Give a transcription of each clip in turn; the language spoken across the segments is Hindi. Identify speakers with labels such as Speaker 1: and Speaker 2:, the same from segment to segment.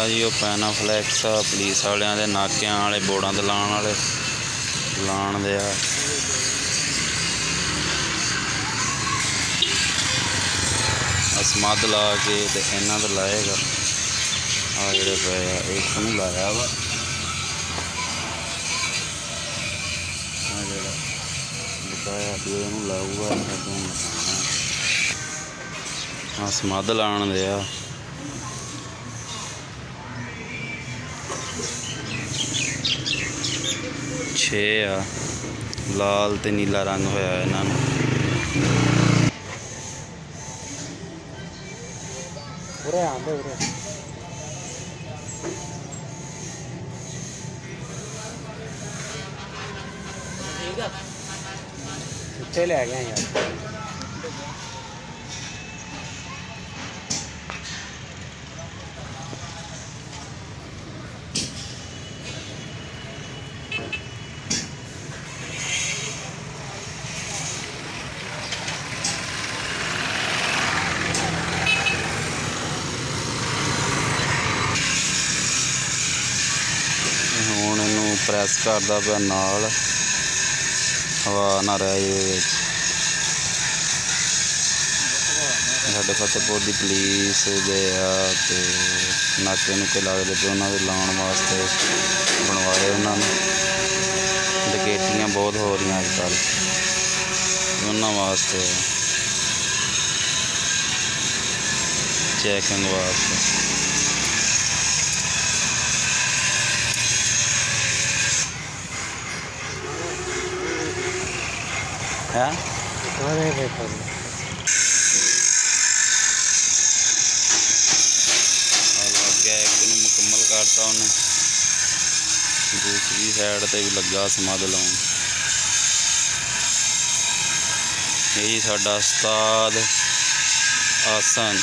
Speaker 1: जी वो पैनाफ्लैक्स आ पुलिस वालियां दे नाकियां वाले बोर्डां ते लाण वाले लाण दे आ। समद ला के ते इन्हां ते लाएगा आ जेड़े पे आ एक नूं लाया वा आ जेड़ा बताया दूए नूं लाऊगा आ समद लाण दे आ। छे आ लाल ते नीला रंग होया इन्हां नूं।
Speaker 2: उरे आंदे उरे उत्ते ले गए यार।
Speaker 1: हुण इनू प्रैस करदा पिया नाल हवा ना रह जाए। साडे फतेहपुर दी पुलिस दे ते नाके नुके लगदे पे उन्हां दे लाउण वास्ते बनवाए उन्होंने। डकैतियां बहुत हो रही अजकल उन्हां वास्ते चैकिंग वास्ते। है मुकम्मल करता उन्हें दूसरी साइड ते भी लगा समद लाउण। यही साडा उस्ताद आसन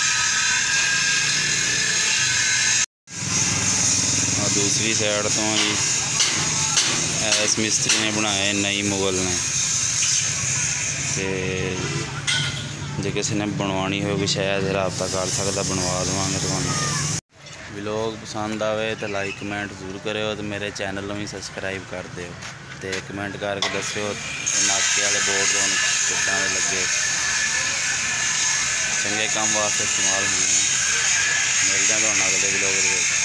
Speaker 1: दूसरी साइड तो जी इस मिस्त्री ने बनाए नई मुगल ने ते जे किसी ने बनवानी होगी शायद रबता कर सकता बनवा देवांगे तुहानूं। व्लॉग पसंद आवे तो लाइक कमेंट जरूर करो तो मेरे चैनल में सबसक्राइब कर दो तो कमेंट करके दस्यो नाके वाले बोर्ड कितना लगे चंगे काम वास्ते इस्तेमाल होने। मिलते हैं अगले व्लॉग।